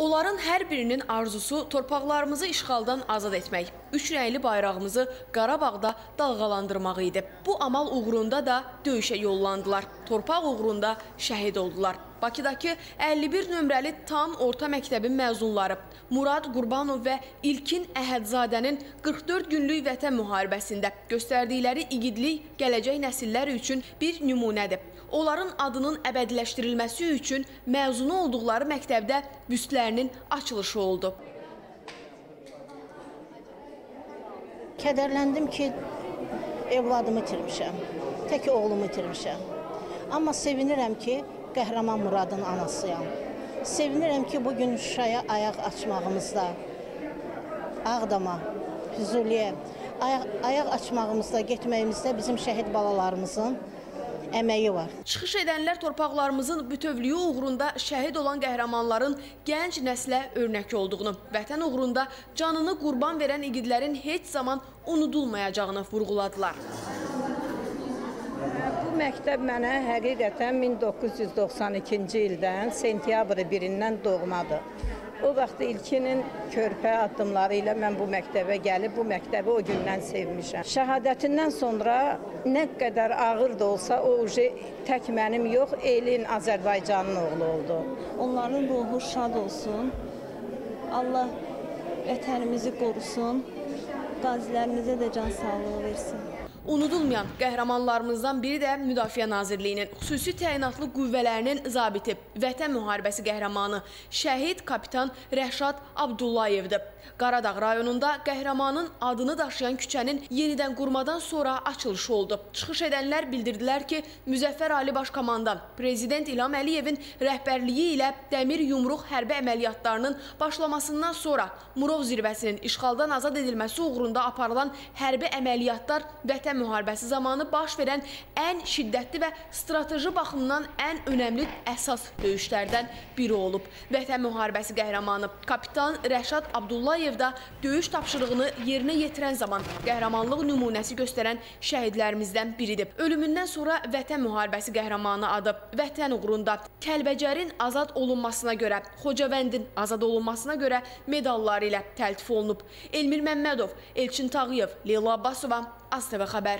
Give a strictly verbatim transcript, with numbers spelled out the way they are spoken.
Onların hər birinin arzusu torpaqlarımızı işğaldan azad etmək, üç rəngli bayrağımızı Qarabağda dalğalandırmaq idi. Bu amal uğrunda da döyüşə yollandılar, torpaq uğrunda şəhid oldular. Bakıdakı əlli bir nömrəli tam orta məktəbin məzunları Murad Qurbanov və İlkin Əhədzadənin qırx dörd günlük vətən müharibəsində göstərdikləri igidlik gələcək nəsillər üçün bir nümunədir. Onların adının əbədiləşdirilməsi üçün məzunu olduqları məktəbdə büstlərinin açılışı oldu. Kədərləndim ki, evladımı itirmişəm, tək oğlumu itirmişəm. Amma sevinirəm ki, Qəhrəman Muradın anasıyam. Sevinirəm ki, bugün Şuşaya ayaq açmağımızda, Ağdama, Füzuliyə ayaq, ayaq açmağımızda, getməyimizdə bizim şəhid balalarımızın əməyi var. Çıxış edənlər torpaqlarımızın bütövlüyü uğrunda şəhid olan qəhrəmanların gənc nəslə örnək olduğunu, vətən uğrunda canını qurban verən igidlərin heç zaman unudulmayacağını vurğuladılar. Bu məktəb mənə həqiqətən min doqquz yüz doxsan ikinci ildən sentyabr birindən doğmadır. O vaxt İlkinin körpə addımları ilə mən bu məktəbə gəlib, bu məktəbi o gündən sevmişəm. Şəhadətindən sonra nə qədər ağır da olsa, o tək mənim yox, elin, Azərbaycanın oğlu oldu. Onların ruhu şad olsun, Allah vətənimizi qorusun, qazilərimizə də can sağlığı versin. Unudulmayan qəhrəmanlarımızdan biri də Müdafiə Nazirliyinin xüsusi təyinatlı qüvvələrinin zabiti, vətən müharibəsi qəhrəmanı, şəhid kapitan Rəşad Abdullayevdir. Qaradağ rayonunda qəhrəmanın adını daşıyan küçənin yenidən qurmadan sonra açılışı oldu. Çıxış edənlər bildirdilər ki, Müzəffər Ali Başkomandan Prezident İlham Əliyevin rəhbərliyi ilə dəmir yumruq hərbi əməliyyatlarının başlamasından sonra Murov zirvəsinin işğaldan azad edilməsi uğrunda aparılan hərbi əməliyyatlar vətən müharibəsi zamanı baş verən ən şiddətli və strateji baxımdan ən önəmli əsas döyüşlərdən biri olub. Vətən müharibəsi qəhrəmanı kapitan Rəşad Abdullayev da döyüş tapşırığını yerinə yetirən zaman qəhrəmanlıq nümunəsi göstərən şəhidlərimizdən biridir. Ölümündən sonra vətən müharibəsi qəhrəmanı adı vətən uğrunda Kəlbəcərin azad olunmasına görə, Xocavəndin azad olunmasına görə medalları ilə təltif olunub. Elmir Məmmədov, Elçin Tağıyev, Leyla Abbasova, AzTV xəbər.